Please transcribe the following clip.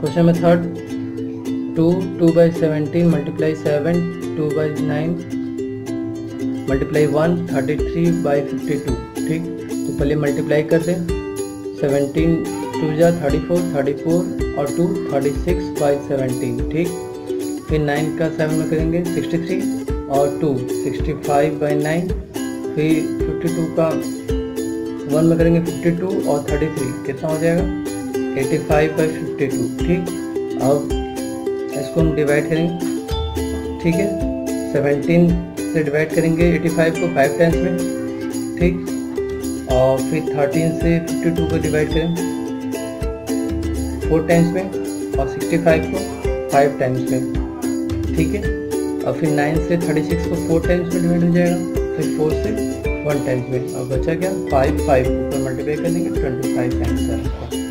Question में third, 2/17 multiply 7, 2/9 multiply 1, 33/52। ठीक, तो पहले मल्टीप्लाई कर दें। 17 2 जा 34, 34 और 2 36/17। ठीक, फिर 9 का 7 में करेंगे 63 और 2 65/9। फिर 52 का 1 में करेंगे 52 और 33, कितना हो जाएगा 85/52। ठीक, अब इसको हम डिवाइड करेंगे। ठीक है, 17 से डिवाइड करेंगे 85 को 5 टाइम्स में। ठीक, और फिर 13 से 52 को डिवाइड करेंगे 4 टाइम्स में और 65 को 5 टाइम्स में। ठीक है, और फिर 9 से 36 को 4 टाइम्स में डिवाइड हो जाएगा, फिर 4 से 1 टाइम्स में। और बचा क्या 5 ऊपर मल्टीप्लाई कर देंगे 25 आंसर।